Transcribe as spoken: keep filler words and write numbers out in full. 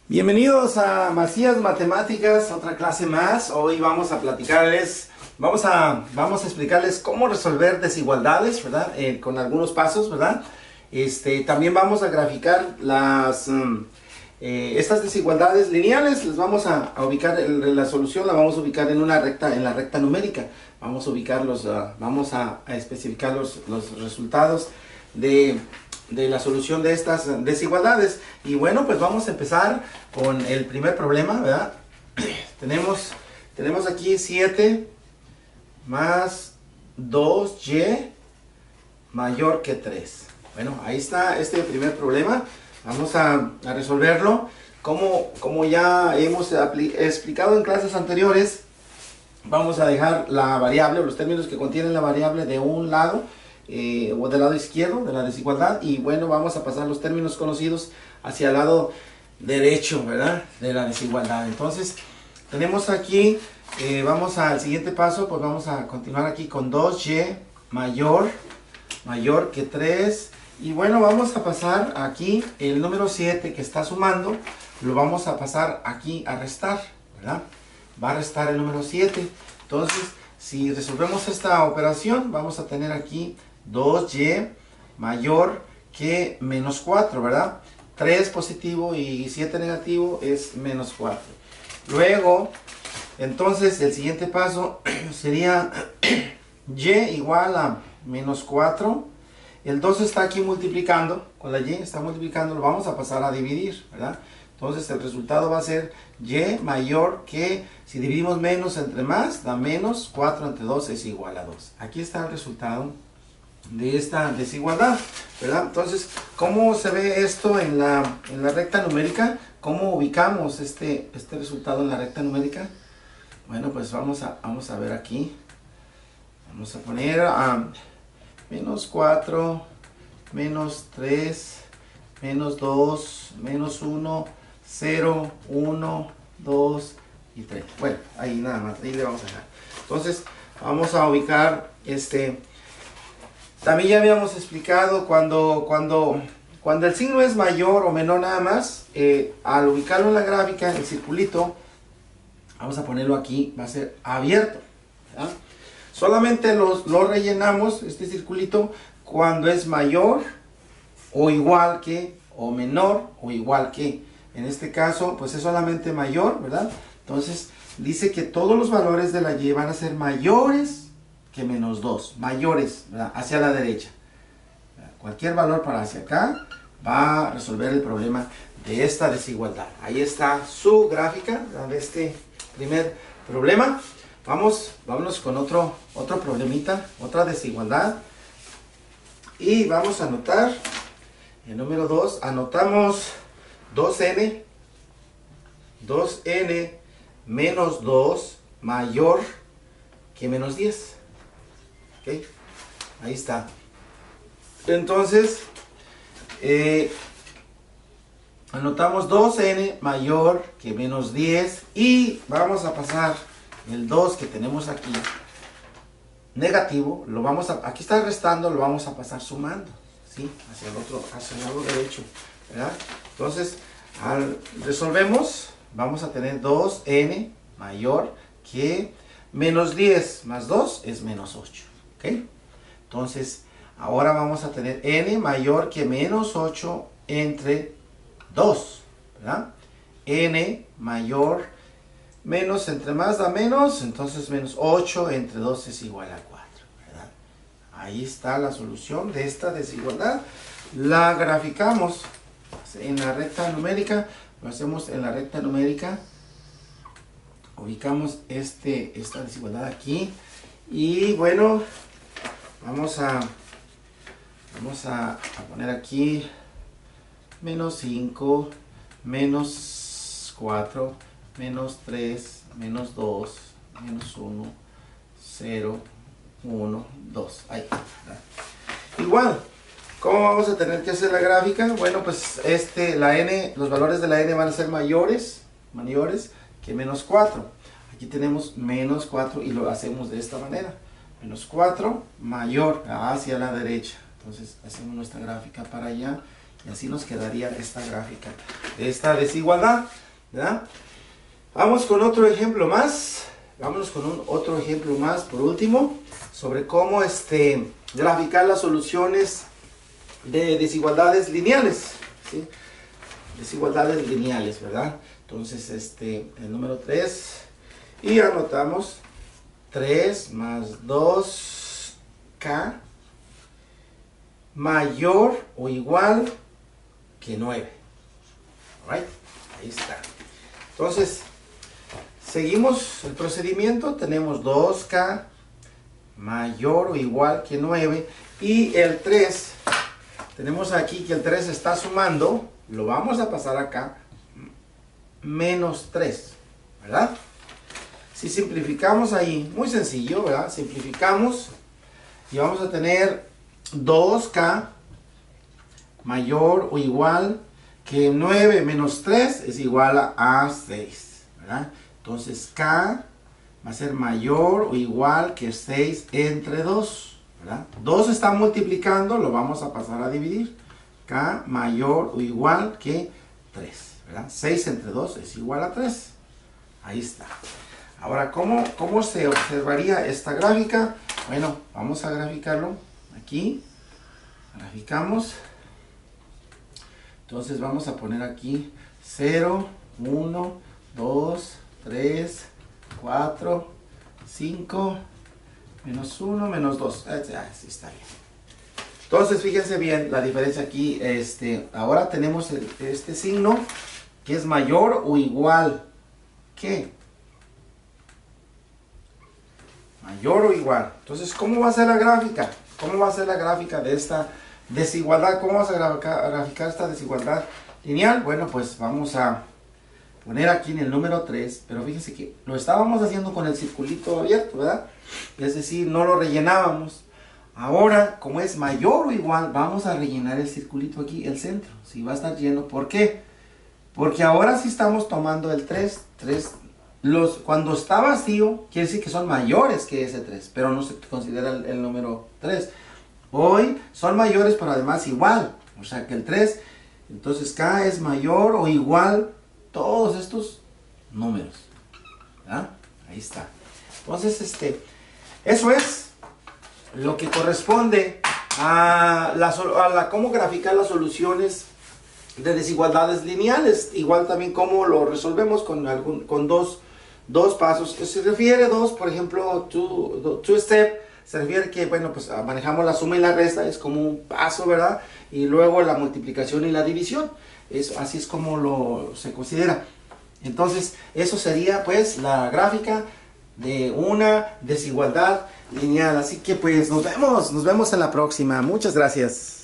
Bienvenidos a Macías Matemáticas, otra clase más. Hoy vamos a platicarles, vamos a, vamos a explicarles cómo resolver desigualdades, ¿verdad? Eh, con algunos pasos, ¿verdad? Este, también vamos a graficar las, um, eh, estas desigualdades lineales. Les vamos a, a ubicar, el, la solución la vamos a ubicar en una recta, en la recta numérica. Vamos a ubicarlos, uh, vamos a, a especificar los, los resultados de... de la solución de estas desigualdades. Y bueno, pues vamos a empezar con el primer problema, ¿verdad? tenemos, tenemos aquí siete más dos y mayor que tres. Bueno, ahí está este primer problema. Vamos a, a resolverlo. Como, como ya hemos explicado en clases anteriores, vamos a dejar la variable, los términos que contienen la variable de un lado, Eh, o del lado izquierdo de la desigualdad, y bueno, vamos a pasar los términos conocidos hacia el lado derecho, ¿verdad? De la desigualdad. Entonces, tenemos aquí, eh, vamos al siguiente paso, pues vamos a continuar aquí con dos y mayor, mayor que tres, y bueno, vamos a pasar aquí el número siete que está sumando, lo vamos a pasar aquí a restar, ¿verdad? Va a restar el número siete. Entonces, si resolvemos esta operación, vamos a tener aquí dos y mayor que menos cuatro, ¿verdad? tres positivo y siete negativo es menos cuatro. Luego, entonces, el siguiente paso sería y igual a menos cuatro. El dos está aquí multiplicando, con la y está multiplicando, lo vamos a pasar a dividir, ¿verdad? Entonces, el resultado va a ser y mayor que, si dividimos menos entre más, da menos, cuatro entre dos es igual a dos. Aquí está el resultado de esta desigualdad, ¿verdad? Entonces, ¿cómo se ve esto en la, en la recta numérica? ¿Cómo ubicamos este, este resultado en la recta numérica? Bueno, pues vamos a, vamos a ver aquí. Vamos a poner a menos cuatro, menos tres, menos dos, menos uno, cero, uno, dos y tres. Bueno, ahí nada más, ahí le vamos a dejar. Entonces, vamos a ubicar este... También ya habíamos explicado cuando, cuando, cuando el signo es mayor o menor nada más, eh, al ubicarlo en la gráfica, el circulito, vamos a ponerlo aquí, va a ser abierto, ¿verdad? Solamente los, lo rellenamos, este circulito, cuando es mayor o igual que, o menor o igual que. En este caso, pues es solamente mayor, ¿verdad? Entonces, dice que todos los valores de la y van a ser mayores que menos dos, mayores, ¿verdad? Hacia la derecha. Cualquier valor para hacia acá va a resolver el problema de esta desigualdad. Ahí está su gráfica, ¿verdad? De este primer problema. Vamos, vámonos con otro, otro problemita, otra desigualdad. Y vamos a anotar el número dos. Anotamos dos n, dos n menos dos mayor que menos diez. ¿Ok? Ahí está. Entonces, eh, anotamos dos n mayor que menos diez y vamos a pasar el dos que tenemos aquí negativo, lo vamos a, aquí está restando, lo vamos a pasar sumando, ¿sí? Hacia el otro, hacia el lado derecho, ¿verdad? Entonces, al resolvemos, vamos a tener dos n mayor que menos diez más dos es menos ocho. ¿Ok? Entonces, ahora vamos a tener n mayor que menos ocho entre dos, ¿verdad? N mayor, menos entre más da menos, entonces menos ocho entre dos es igual a cuatro, ¿verdad? Ahí está la solución de esta desigualdad. La graficamos en la recta numérica, lo hacemos en la recta numérica, ubicamos este, esta desigualdad aquí, y bueno, Vamos a, vamos a, a poner aquí menos cinco, menos cuatro, menos tres, menos dos, menos uno, cero, uno, dos. Ahí. Igual, ¿cómo vamos a tener que hacer la gráfica? Bueno, pues este, la n, los valores de la n van a ser mayores, mayores que menos cuatro. Aquí tenemos menos cuatro y lo hacemos de esta manera. Menos cuatro mayor hacia la derecha. Entonces hacemos nuestra gráfica para allá Y así nos quedaría esta gráfica de esta desigualdad, ¿verdad? Vamos con otro ejemplo más. Vámonos con un otro ejemplo más, por último, sobre cómo este, graficar las soluciones de desigualdades lineales, ¿sí? Desigualdades lineales, ¿verdad? Entonces, este, el número tres, y anotamos tres más dos k mayor o igual que nueve. Right? Ahí está. Entonces, seguimos el procedimiento. Tenemos dos k mayor o igual que nueve. Y el tres, tenemos aquí que el tres está sumando. Lo vamos a pasar acá. Menos tres. ¿Verdad? Si simplificamos ahí, muy sencillo, ¿verdad? Simplificamos y vamos a tener dos k mayor o igual que nueve menos tres es igual a, a seis, ¿verdad? Entonces k va a ser mayor o igual que seis entre dos, ¿verdad? dos está multiplicando, lo vamos a pasar a dividir. K mayor o igual que tres, ¿verdad? seis entre dos es igual a tres. Ahí está. Ahora, ¿cómo, cómo se observaría esta gráfica? Bueno, vamos a graficarlo aquí. Graficamos. Entonces vamos a poner aquí cero, uno, dos, tres, cuatro, cinco, menos uno, menos dos. Así está bien. Entonces fíjense bien la diferencia aquí. Este, ahora tenemos el, este signo que es mayor o igual que. Mayor o igual. Entonces, ¿cómo va a ser la gráfica? ¿Cómo va a ser la gráfica de esta desigualdad? ¿Cómo vamos a graficar, graficar esta desigualdad lineal? Bueno, pues vamos a poner aquí en el número tres, pero fíjense que lo estábamos haciendo con el circulito abierto, ¿verdad? Es decir, no lo rellenábamos. Ahora, como es mayor o igual, vamos a rellenar el circulito aquí, el centro. Sí, va a estar lleno. ¿Por qué? Porque ahora sí estamos tomando el tres, tres. Los, cuando está vacío, quiere decir que son mayores que ese tres, pero no se considera el, el número tres. Hoy son mayores, pero además igual, o sea que el tres, entonces K es mayor o igual todos estos números. ¿Ah? Ahí está. Entonces, este, eso es lo que corresponde a la, a la cómo graficar las soluciones de desigualdades lineales. Igual también cómo lo resolvemos con, algún, con dos Dos pasos. Se refiere dos, por ejemplo, two, two step, se refiere que, bueno, pues manejamos la suma y la resta, es como un paso, ¿verdad? Y luego la multiplicación y la división. Es, así es como lo se considera. Entonces, eso sería, pues, la gráfica de una desigualdad lineal. Así que, pues, nos vemos, nos vemos en la próxima. Muchas gracias.